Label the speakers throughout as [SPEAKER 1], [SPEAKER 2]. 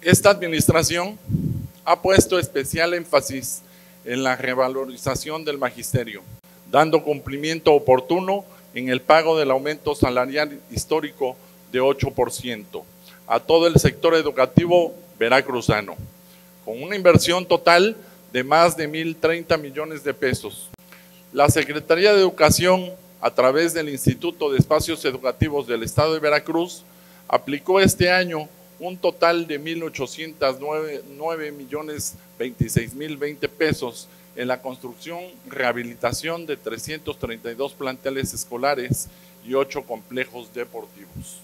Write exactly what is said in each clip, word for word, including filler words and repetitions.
[SPEAKER 1] Esta administración ha puesto especial énfasis en la revalorización del magisterio, dando cumplimiento oportuno en el pago del aumento salarial histórico de ocho por ciento a todo el sector educativo veracruzano, con una inversión total de más de mil treinta millones de pesos. La Secretaría de Educación, a través del Instituto de Espacios Educativos del Estado de Veracruz, aplicó este año un total de mil ochocientos nueve millones veintiséis mil veinte pesos en la construcción, rehabilitación de trescientos treinta y dos planteles escolares y ocho complejos deportivos.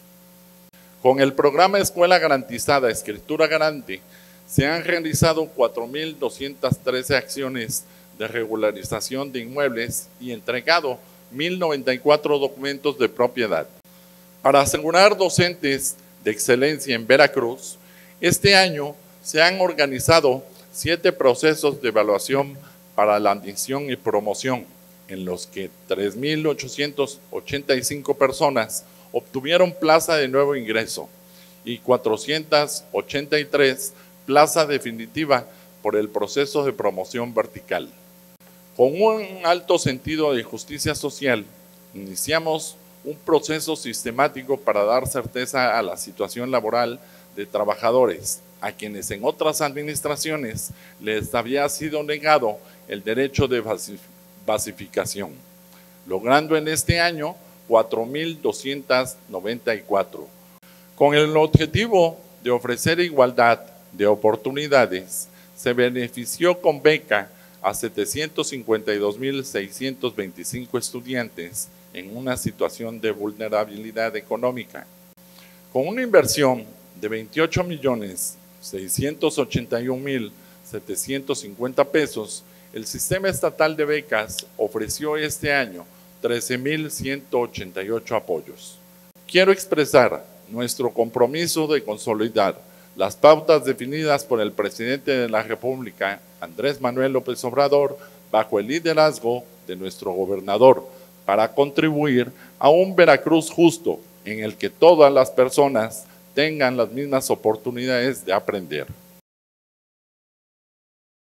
[SPEAKER 1] Con el programa Escuela Garantizada, Escritura Garante, se han realizado cuatro mil doscientas trece acciones de regularización de inmuebles y entregado mil noventa y cuatro documentos de propiedad. Para asegurar docentes de excelencia en Veracruz, este año se han organizado siete procesos de evaluación para la admisión y promoción, en los que tres mil ochocientas ochenta y cinco personas obtuvieron plaza de nuevo ingreso y cuatrocientas ochenta y tres plaza definitiva por el proceso de promoción vertical. Con un alto sentido de justicia social, iniciamos un proceso sistemático para dar certeza a la situación laboral de trabajadores, a quienes en otras administraciones les había sido negado el derecho de basificación, logrando en este año cuatro mil doscientos noventa y cuatro, con el objetivo de ofrecer igualdad de oportunidades. Se benefició con beca a setecientos cincuenta y dos mil seiscientos veinticinco estudiantes en una situación de vulnerabilidad económica. Con una inversión de veintiocho millones seiscientos ochenta y un mil setecientos cincuenta pesos, el sistema estatal de becas ofreció este año trece mil ciento ochenta y ocho apoyos. Quiero expresar nuestro compromiso de consolidar las pautas definidas por el presidente de la República, Andrés Manuel López Obrador, bajo el liderazgo de nuestro gobernador, para contribuir a un Veracruz justo, en el que todas las personas tengan las mismas oportunidades de aprender.